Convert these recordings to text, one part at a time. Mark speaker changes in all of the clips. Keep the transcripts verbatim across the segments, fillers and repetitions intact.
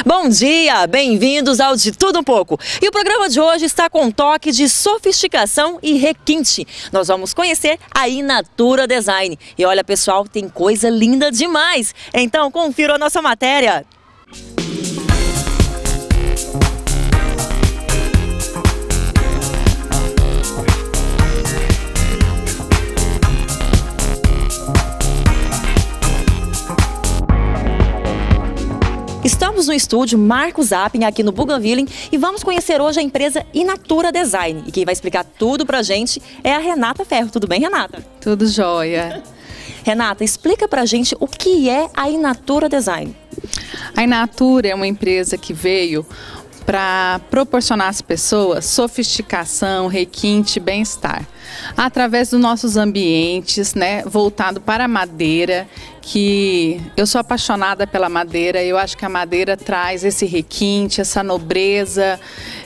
Speaker 1: Bom dia, bem-vindos ao De Tudo Um Pouco. E o programa de hoje está com um toque de sofisticação e requinte. Nós vamos conhecer a Inatura Design. E olha, pessoal, tem coisa linda demais. Então, confira a nossa matéria. Estamos no estúdio Marcos Zapping, aqui no Bougainville, e vamos conhecer hoje a empresa Inatura Design. E quem vai explicar tudo pra gente é a Renata Ferro. Tudo bem, Renata?
Speaker 2: Tudo jóia.
Speaker 1: Renata, explica pra gente o que é a Inatura Design.
Speaker 2: A Inatura é uma empresa que veio para proporcionar às pessoas sofisticação, requinte, bem-estar, através dos nossos ambientes, né, voltado para a madeira, que eu sou apaixonada pela madeira. Eu acho que a madeira traz esse requinte, essa nobreza,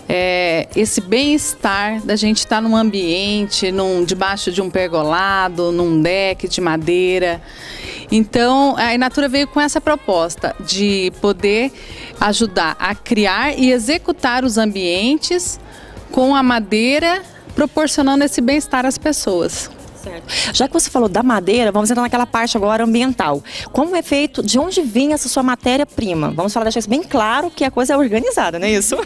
Speaker 2: é, esse bem-estar da gente estar num ambiente, num, debaixo de um pergolado, num deck de madeira. Então, a Inatura veio com essa proposta de poder ajudar a criar e executar os ambientes com a madeira, proporcionando esse bem-estar às pessoas.
Speaker 1: Certo. Já que você falou da madeira, vamos entrar naquela parte agora ambiental. Como é feito, de onde vinha essa sua matéria-prima? Vamos falar, deixar isso bem claro, que a coisa é organizada, não é isso?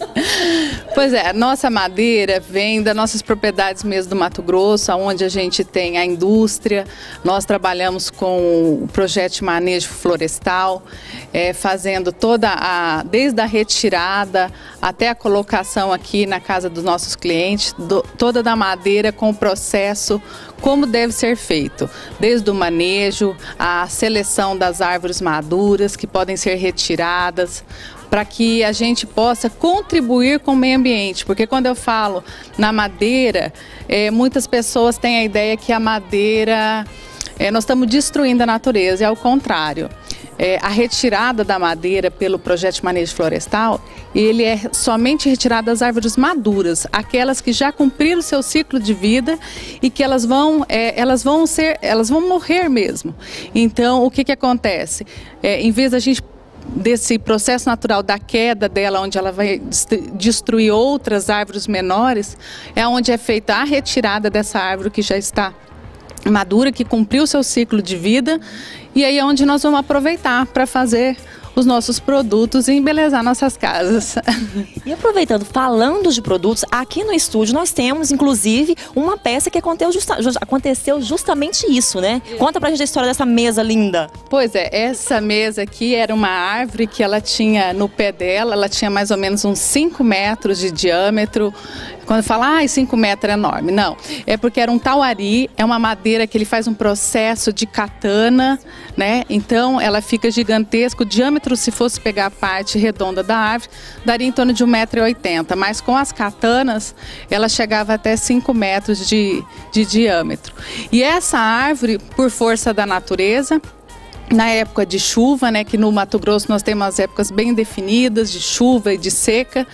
Speaker 2: Pois é, a nossa madeira vem das nossas propriedades mesmo do Mato Grosso, onde a gente tem a indústria. Nós trabalhamos com o projeto de manejo florestal, é, fazendo toda a, desde a retirada até a colocação aqui na casa dos nossos clientes, do, toda da madeira com o processo como deve ser feito, desde o manejo, a seleção das árvores maduras que podem ser retiradas, para que a gente possa contribuir com o meio ambiente. Porque quando eu falo na madeira, é, muitas pessoas têm a ideia que a madeira, é, nós estamos destruindo a natureza, é ao contrário. É, a retirada da madeira pelo projeto de manejo florestal, ele é somente retirada das árvores maduras, aquelas que já cumpriram o seu ciclo de vida e que elas vão, é, elas vão ser, elas vão morrer mesmo. Então, o que que acontece? É, em vez da gente desse processo natural da queda dela, onde ela vai destruir outras árvores menores, é onde é feita a retirada dessa árvore que já está madura, que cumpriu o seu ciclo de vida, e aí é onde nós vamos aproveitar para fazer os nossos produtos e embelezar nossas casas.
Speaker 1: E aproveitando, falando de produtos, aqui no estúdio nós temos, inclusive, uma peça que aconteceu, justa, aconteceu justamente isso, né? Conta pra gente a história dessa mesa linda.
Speaker 2: Pois é, essa mesa aqui era uma árvore que ela tinha no pé dela, ela tinha mais ou menos uns cinco metros de diâmetro. Quando fala, ah, cinco metros é enorme. Não, é porque era um tauari, é uma madeira que ele faz um processo de katana, né? Então ela fica gigantesca. O diâmetro, se fosse pegar a parte redonda da árvore, daria em torno de um metro e oitenta. Mas com as katanas, ela chegava até cinco metros de, de diâmetro. E essa árvore, por força da natureza, na época de chuva, né, que no Mato Grosso nós temos as épocas bem definidas de chuva e de seca,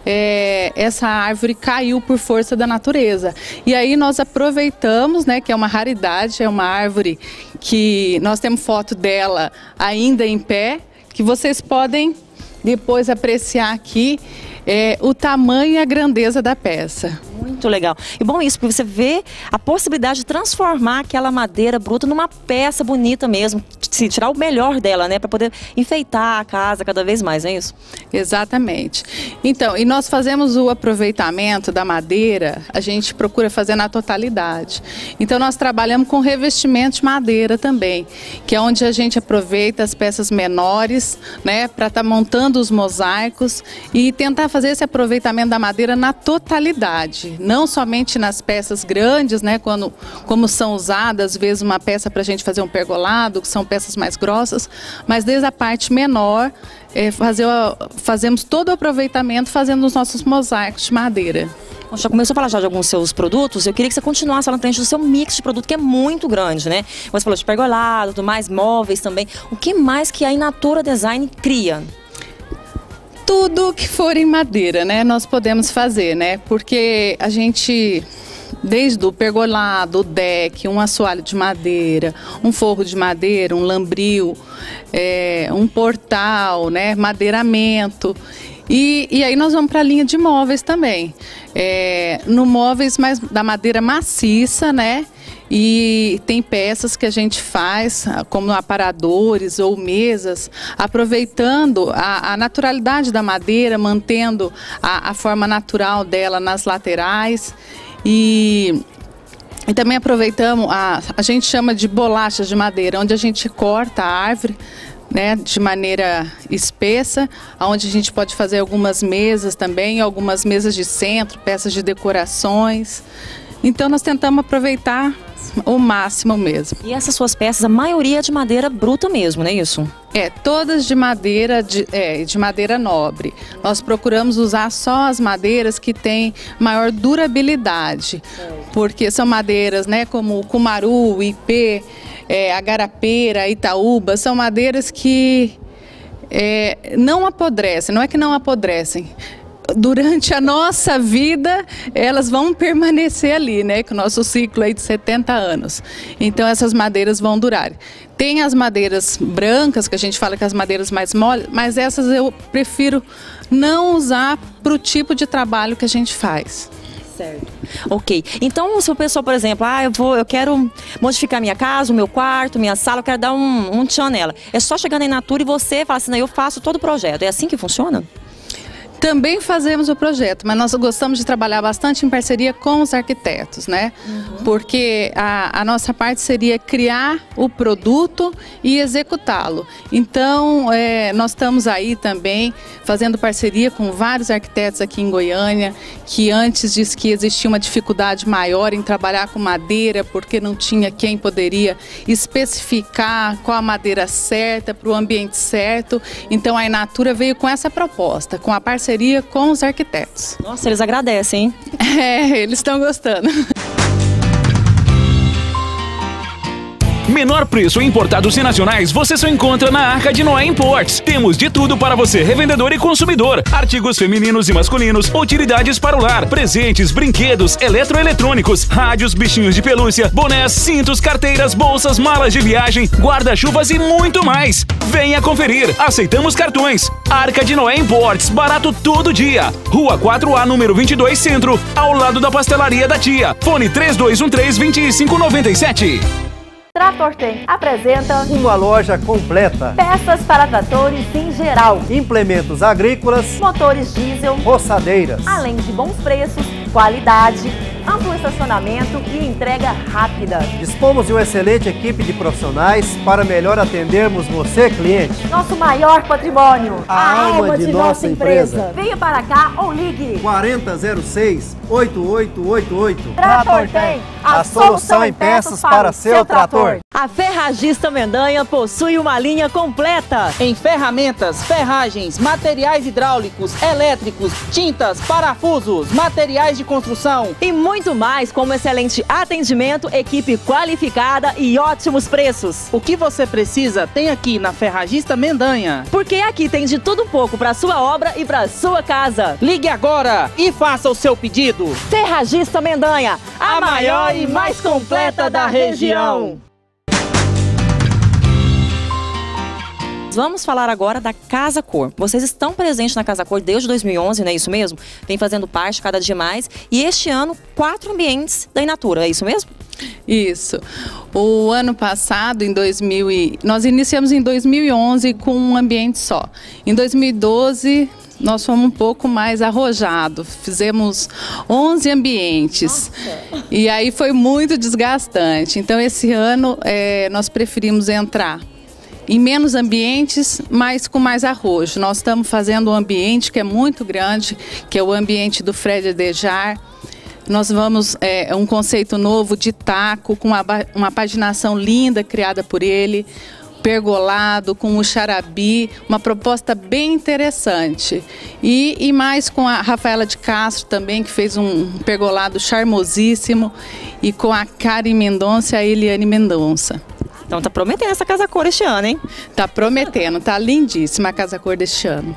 Speaker 2: é, essa árvore caiu por força da natureza. E aí nós aproveitamos, né, que é uma raridade, é uma árvore que nós temos foto dela ainda em pé, que vocês podem depois apreciar aqui é, o tamanho e a grandeza da peça.
Speaker 1: Muito legal. E bom isso, porque você vê a possibilidade de transformar aquela madeira bruta numa peça bonita mesmo, se tirar o melhor dela, né, para poder enfeitar a casa cada vez mais, é isso?
Speaker 2: Exatamente. Então, e nós fazemos o aproveitamento da madeira, a gente procura fazer na totalidade. Então, nós trabalhamos com revestimento de madeira também, que é onde a gente aproveita as peças menores, né, para estar tá montando os mosaicos e tentar fazer esse aproveitamento da madeira na totalidade. Não somente nas peças grandes, né, quando, como são usadas, às vezes uma peça para a gente fazer um pergolado, que são peças mais grossas, mas desde a parte menor, é, fazer, fazemos todo o aproveitamento fazendo os nossos mosaicos de madeira.
Speaker 1: Você já começou a falar já de alguns seus produtos, eu queria que você continuasse falando pra gente do seu mix de produto, que é muito grande, né? Você falou de pergolado, tudo mais, móveis também. O que mais que a Inatura Design cria?
Speaker 2: Tudo que for em madeira, né, nós podemos fazer, né? Porque a gente desde o pergolado, o deck, um assoalho de madeira, um forro de madeira, um lambril, é, um portal, né, madeiramento. E, e aí nós vamos para a linha de móveis também. É, no móveis mais da madeira maciça, né? E tem peças que a gente faz, como aparadores ou mesas, aproveitando a, a naturalidade da madeira, mantendo a, a forma natural dela nas laterais. E, e também aproveitamos, a, a gente chama de bolachas de madeira, onde a gente corta a árvore, né, de maneira espessa, onde a gente pode fazer algumas mesas também, algumas mesas de centro, peças de decorações. Então nós tentamos aproveitar o máximo mesmo.
Speaker 1: E essas suas peças, a maioria é de madeira bruta mesmo, não é isso?
Speaker 2: É, todas de madeira, de, é, de madeira nobre. Nós procuramos usar só as madeiras que têm maior durabilidade, porque são madeiras, né, como o cumaru, o ipê, é, a garapeira, a itaúba, são madeiras que é, não apodrecem, não é que não apodrecem. Durante a nossa vida, elas vão permanecer ali, né? Com o nosso ciclo aí de setenta anos. Então, essas madeiras vão durar. Tem as madeiras brancas, que a gente fala que as madeiras mais moles, mas essas eu prefiro não usar para o tipo de trabalho que a gente faz.
Speaker 1: Certo. Ok. Então, se o pessoal, por exemplo, ah, eu, vou, eu quero modificar minha casa, o meu quarto, minha sala, eu quero dar um, um tchan nela. É só chegar na Inatura e você fala assim, não, eu faço todo o projeto. É assim que funciona?
Speaker 2: Também fazemos o projeto, mas nós gostamos de trabalhar bastante em parceria com os arquitetos, né? Uhum. Porque a, a nossa parte seria criar o produto e executá-lo. Então, é, nós estamos aí também fazendo parceria com vários arquitetos aqui em Goiânia, que antes disse que existia uma dificuldade maior em trabalhar com madeira, porque não tinha quem poderia especificar qual a madeira certa para o ambiente certo. Então, a Inatura veio com essa proposta, com a parceria com os arquitetos.
Speaker 1: Nossa, eles agradecem, hein?
Speaker 2: É, eles estão gostando.
Speaker 3: Menor preço em importados e nacionais você só encontra na Arca de Noé Imports. Temos de tudo para você, revendedor e consumidor. Artigos femininos e masculinos, utilidades para o lar, presentes, brinquedos, eletroeletrônicos, rádios, bichinhos de pelúcia, bonés, cintos, carteiras, bolsas, malas de viagem, guarda-chuvas e muito mais. Venha conferir. Aceitamos cartões. Arca de Noé Imports, barato todo dia. Rua quatro A, número vinte e dois, Centro, ao lado da Pastelaria da Tia. Fone três dois um três, dois cinco nove sete.
Speaker 4: Tratortem apresenta
Speaker 5: uma loja completa.
Speaker 4: Peças para tratores em geral,
Speaker 5: implementos agrícolas,
Speaker 4: motores diesel,
Speaker 5: roçadeiras,
Speaker 4: além de bons preços, qualidade, amplo estacionamento e entrega rápida.
Speaker 5: Dispomos de uma excelente equipe de profissionais para melhor atendermos você, cliente.
Speaker 4: Nosso maior patrimônio,
Speaker 5: a, a alma, alma de, de nossa empresa. empresa.
Speaker 4: Venha para cá ou ligue
Speaker 5: quarenta zero seis, oito oito oito oito.
Speaker 4: Tratortem,
Speaker 5: a, a solução em peças para seu trator.
Speaker 1: A Ferragista Mendanha possui uma linha completa
Speaker 6: em ferramentas, ferragens, materiais hidráulicos, elétricos, tintas, parafusos, materiais de construção
Speaker 1: e muito mais, como excelente atendimento, equipe qualificada e ótimos preços.
Speaker 6: O que você precisa tem aqui na Ferragista Mendanha.
Speaker 1: Porque aqui tem de tudo um pouco para sua obra e para sua casa.
Speaker 6: Ligue agora e faça o seu pedido.
Speaker 1: Ferragista Mendanha, a, a maior e mais completa da região. Vamos falar agora da Casa Cor. Vocês estão presentes na Casa Cor desde dois mil e onze, não é isso mesmo? Vem fazendo parte cada dia mais. E este ano, quatro ambientes da Inatura, é isso mesmo?
Speaker 2: Isso. O ano passado, em dois mil e... nós iniciamos em dois mil e onze com um ambiente só. Em dois mil e doze... nós fomos um pouco mais arrojados, fizemos onze ambientes. Nossa. E aí foi muito desgastante. Então esse ano é, nós preferimos entrar em menos ambientes, mas com mais arrojo. Nós estamos fazendo um ambiente que é muito grande, que é o ambiente do Fred Dejar. Nós vamos, é um conceito novo de taco, com uma, uma paginação linda criada por ele, pergolado, com o charabi, uma proposta bem interessante. E, e mais com a Rafaela de Castro também, que fez um pergolado charmosíssimo, e com a Karen Mendonça e a Eliane Mendonça.
Speaker 1: Então tá prometendo essa Casa Cor este ano, hein?
Speaker 2: Tá prometendo, tá lindíssima a Casa Cor deste ano.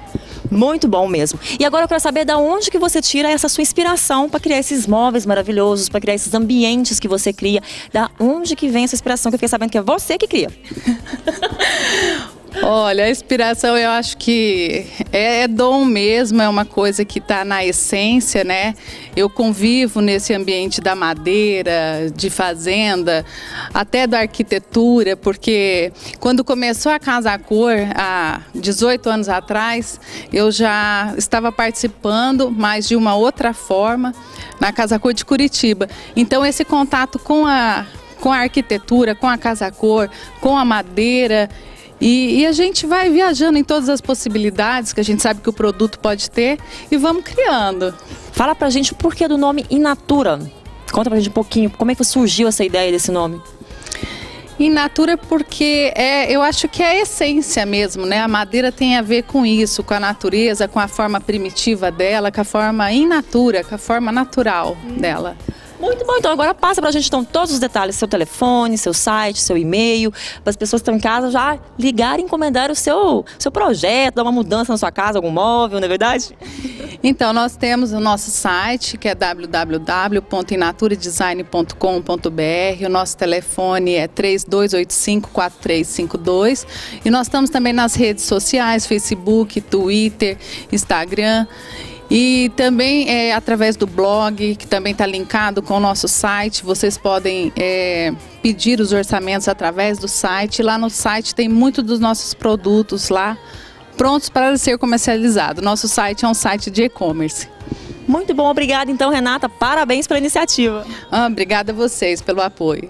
Speaker 1: Muito bom mesmo. E agora eu quero saber da onde que você tira essa sua inspiração para criar esses móveis maravilhosos, para criar esses ambientes que você cria. Da onde que vem essa inspiração que eu fiquei sabendo que é você que cria?
Speaker 2: Olha, a inspiração eu acho que é, é dom mesmo, é uma coisa que está na essência, né? Eu convivo nesse ambiente da madeira, de fazenda, até da arquitetura, porque quando começou a Casa Cor, há dezoito anos atrás, eu já estava participando, mas de uma outra forma, na Casa Cor de Curitiba. Então esse contato com a, com a arquitetura, com a Casa Cor, com a madeira, E, e a gente vai viajando em todas as possibilidades que a gente sabe que o produto pode ter e vamos criando.
Speaker 1: Fala pra gente o porquê do nome Inatura. Conta pra gente um pouquinho, como é que surgiu essa ideia desse nome?
Speaker 2: Inatura porque é, eu acho que é a essência mesmo, né? A madeira tem a ver com isso, com a natureza, com a forma primitiva dela, com a forma in natura, com a forma natural hum. dela.
Speaker 1: Muito bom, então agora passa pra gente então todos os detalhes, seu telefone, seu site, seu e-mail, para as pessoas que estão em casa já ligarem e encomendar o seu, seu projeto, dar uma mudança na sua casa, algum móvel, não é verdade?
Speaker 2: Então, nós temos o nosso site, que é w w w ponto inatura design ponto com ponto b r, o nosso telefone é três dois oito cinco, quatro três cinco dois e nós estamos também nas redes sociais, Facebook, Twitter, Instagram. E também é, através do blog, que também está linkado com o nosso site, vocês podem é, pedir os orçamentos através do site. Lá no site tem muitos dos nossos produtos lá prontos para ser comercializado. Nosso site é um site de e-commerce.
Speaker 1: Muito bom, obrigada então, Renata. Parabéns pela iniciativa.
Speaker 2: Ah, obrigada a vocês pelo apoio.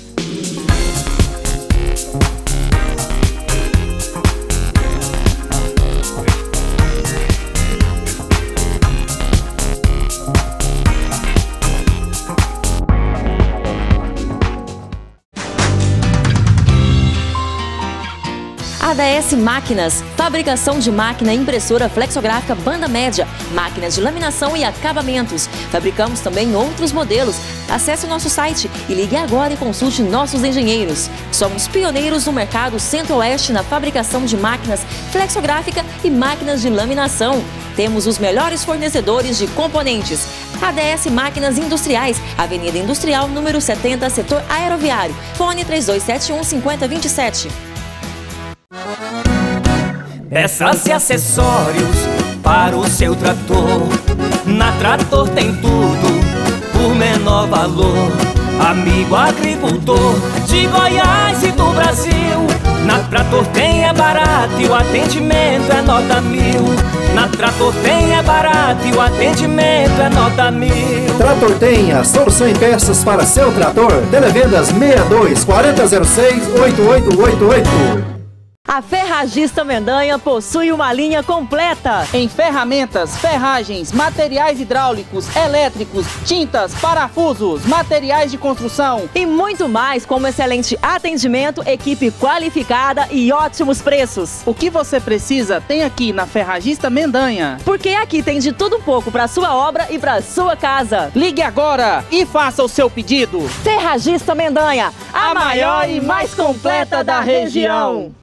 Speaker 1: A D S Máquinas, fabricação de máquina impressora flexográfica banda média, máquinas de laminação e acabamentos. Fabricamos também outros modelos. Acesse o nosso site e ligue agora e consulte nossos engenheiros. Somos pioneiros no mercado centro-oeste na fabricação de máquinas flexográfica e máquinas de laminação. Temos os melhores fornecedores de componentes. A D S Máquinas Industriais, Avenida Industrial, número setenta, setor aeroviário. Fone três dois sete um, cinco zero dois sete.
Speaker 7: Peças e acessórios para o seu trator. Na Trator tem tudo por menor valor. Amigo agricultor de Goiás e do Brasil, na Trator tem é barato e o atendimento é nota mil. Na Trator tem é barato e o atendimento é nota mil.
Speaker 5: Trator tem a solução em peças para seu trator. Televendas seis dois, quatro zero seis, oito oito oito oito.
Speaker 1: A Ferragista Mendanha possui uma linha completa
Speaker 6: em ferramentas, ferragens, materiais hidráulicos, elétricos, tintas, parafusos, materiais de construção
Speaker 1: e muito mais, como excelente atendimento, equipe qualificada e ótimos preços.
Speaker 6: O que você precisa tem aqui na Ferragista Mendanha.
Speaker 1: Porque aqui tem de tudo um pouco para sua obra e para sua casa.
Speaker 6: Ligue agora e faça o seu pedido.
Speaker 1: Ferragista Mendanha, a, a maior e mais completa da região.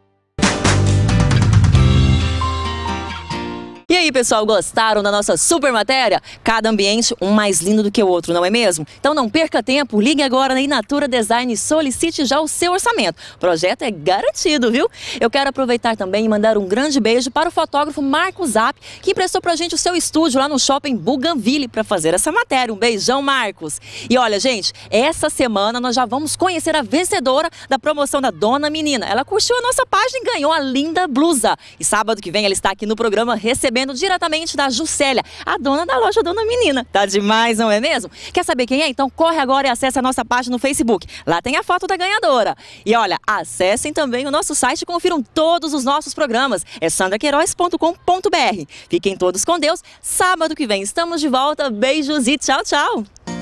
Speaker 1: E aí, pessoal, gostaram da nossa super matéria? Cada ambiente um mais lindo do que o outro, não é mesmo? Então não perca tempo, ligue agora na Inatura Design e solicite já o seu orçamento. O projeto é garantido, viu? Eu quero aproveitar também e mandar um grande beijo para o fotógrafo Marcos Zapp, que emprestou pra gente o seu estúdio lá no Shopping Bougainville para fazer essa matéria. Um beijão, Marcos! E olha, gente, essa semana nós já vamos conhecer a vencedora da promoção da Dona Menina. Ela curtiu a nossa página e ganhou a linda blusa. E sábado que vem ela está aqui no programa recebendo diretamente da Juscelia, a dona da loja Dona Menina. Tá demais, não é mesmo? Quer saber quem é? Então corre agora e acesse a nossa página no Facebook. Lá tem a foto da ganhadora. E olha, acessem também o nosso site e confiram todos os nossos programas. É sandra queiroz ponto com ponto b r. Fiquem todos com Deus. Sábado que vem estamos de volta. Beijos e tchau, tchau!